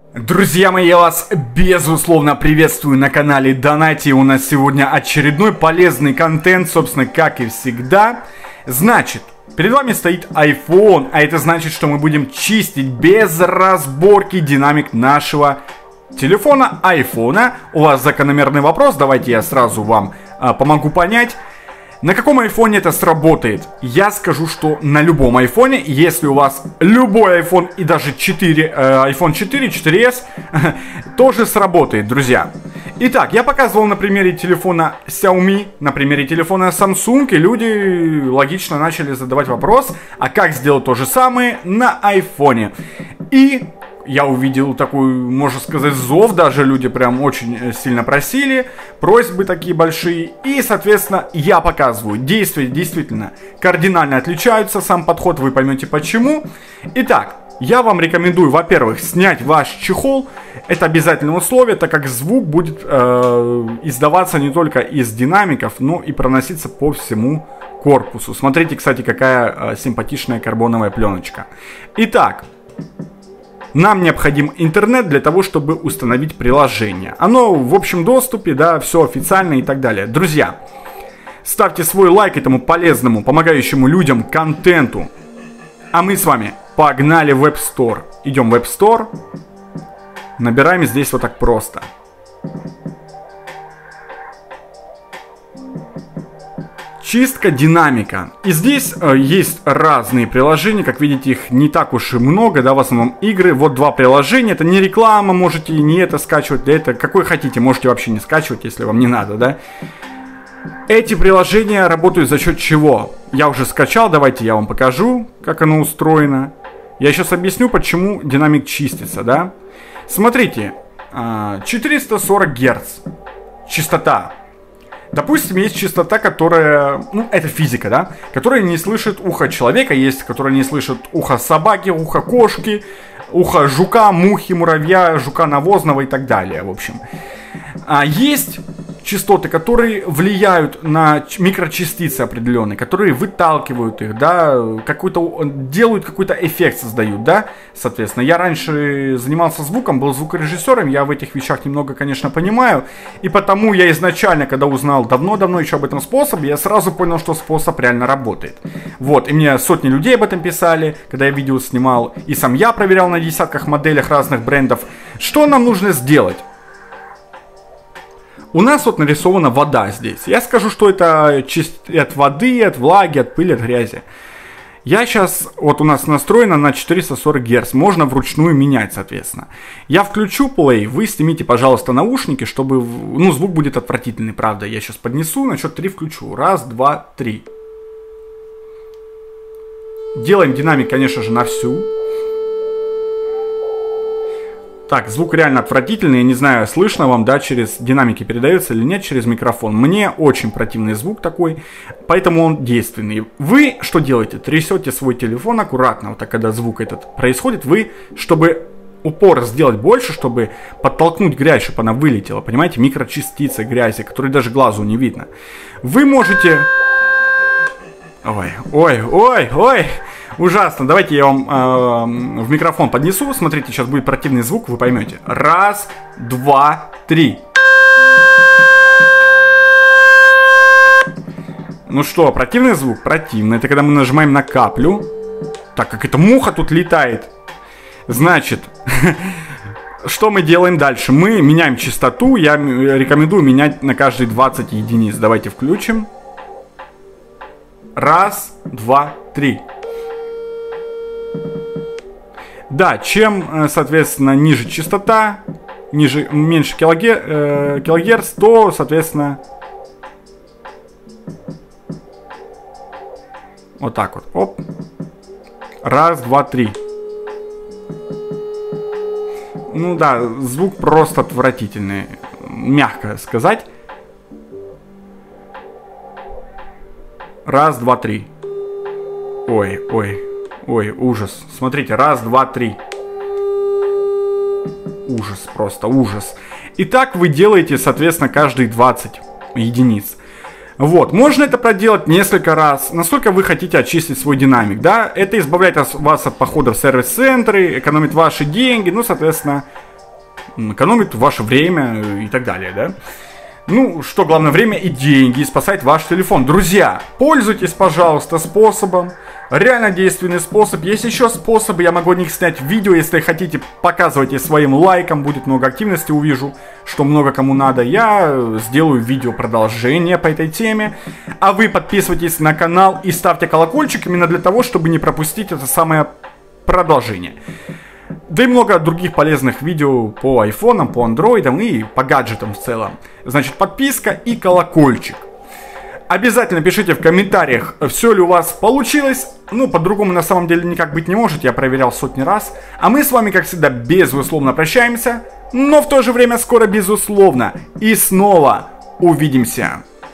Друзья мои, я вас безусловно приветствую на канале Донати. У нас сегодня очередной полезный контент, собственно, как и всегда. Значит, перед вами стоит iPhone, а это значит, что мы будем чистить без разборки динамик нашего телефона iPhone. У вас закономерный вопрос, давайте я сразу вам помогу понять. На каком айфоне это сработает? Я скажу, что на любом айфоне, если у вас любой iPhone и даже iPhone 4, 4s, тоже сработает, друзья. Итак, я показывал на примере телефона Xiaomi, на примере телефона Samsung, и люди логично начали задавать вопрос, а как сделать то же самое на iPhone? И я увидел такой, можно сказать, зов, даже люди прям очень сильно просили, просьбы такие большие, и, соответственно, я показываю. Действия действительно кардинально отличаются, сам подход, вы поймете почему. Итак, я вам рекомендую, во-первых, снять ваш чехол, это обязательное условие, так как звук будет издаваться не только из динамиков, но и проноситься по всему корпусу. Смотрите, кстати, какая симпатичная карбоновая пленочка. Итак, нам необходим интернет для того, чтобы установить приложение. Оно в общем доступе, да, все официально и так далее. Друзья, ставьте свой лайк этому полезному, помогающему людям контенту. А мы с вами погнали в App Store. Идем в App Store. Набираем здесь вот так просто. Чистка динамика. И здесь есть разные приложения, как видите, их не так уж и много, да, в основном игры. Вот два приложения, это не реклама, можете не это скачивать, да, это какой хотите, можете вообще не скачивать, если вам не надо, да. Эти приложения работают за счет чего? Я уже скачал, давайте я вам покажу, как оно устроено. Я сейчас объясню, почему динамик чистится, да. Смотрите, 440 Гц частота. Допустим, есть частота, которая, ну, это физика, да, которая не слышит ухо человека, есть, которая не слышит ухо собаки, ухо кошки, ухо жука, мухи, муравья, жука навозного и так далее, в общем. А есть частоты, которые влияют на микрочастицы определенные, которые выталкивают их, да, делают какой-то эффект, создают, да, соответственно. Я раньше занимался звуком, был звукорежиссером, я в этих вещах немного, конечно, понимаю, и потому я изначально, когда узнал давно-давно еще об этом способе, я сразу понял, что способ реально работает. Вот, и мне сотни людей об этом писали, когда я видео снимал, и сам я проверял на десятках моделях разных брендов. Что нам нужно сделать? У нас вот нарисована вода здесь. Я скажу, что это от воды, от влаги, от пыли, от грязи. Я сейчас, вот у нас настроено на 440 Гц. Можно вручную менять, соответственно. Я включу play, вы снимите, пожалуйста, наушники, чтобы, ну, звук будет отвратительный, правда. Я сейчас поднесу, на счет 3 включу. Раз, два, три. Делаем динамик, конечно же, на всю. Так, звук реально отвратительный, я не знаю, слышно вам, да, через динамики передается или нет, через микрофон. Мне очень противный звук такой, поэтому он действенный. Вы что делаете? Трясете свой телефон аккуратно, вот так, когда звук этот происходит, вы, чтобы упор сделать больше, чтобы подтолкнуть грязь, чтобы она вылетела, понимаете, микрочастицы грязи, которые даже глазу не видно. Вы можете... Ой. Ужасно. Давайте я вам в микрофон поднесу. Смотрите, сейчас будет противный звук, вы поймете. Раз, два, три. Ну что, противный звук? Противный. Это когда мы нажимаем на каплю. Так, как эта муха тут летает. Значит, что мы делаем дальше? Мы меняем частоту. Я рекомендую менять на каждые 20 единиц. Давайте включим. Раз, два, три. Да, чем, соответственно, ниже частота, меньше килогерц, то, соответственно, вот так вот, оп, раз, два, три. Ну да, звук просто отвратительный, мягко сказать. Раз, два, три. Ой, ужас. Смотрите, раз, два, три. Ужас, просто ужас. И так вы делаете, соответственно, каждые 20 единиц. Вот, можно это проделать несколько раз, насколько вы хотите очистить свой динамик, да. Это избавляет вас от похода в сервис-центры, экономит ваши деньги, ну, соответственно, экономит ваше время и так далее, да. Ну, что главное, время и деньги, и спасать ваш телефон. Друзья, пользуйтесь, пожалуйста, способом. Реально действенный способ. Есть еще способы, я могу о них снять видео. Если хотите, показывайте своим лайком, будет много активности, увижу, что много кому надо. Я сделаю видео продолжение по этой теме. А вы подписывайтесь на канал и ставьте колокольчик именно для того, чтобы не пропустить это самое продолжение. Да и много других полезных видео по айфонам, по андроидам и по гаджетам в целом. Значит, подписка и колокольчик. Обязательно пишите в комментариях, все ли у вас получилось. Ну, по-другому на самом деле никак быть не может, я проверял сотни раз. А мы с вами, как всегда, безусловно прощаемся, но в то же время скоро, безусловно, и снова увидимся.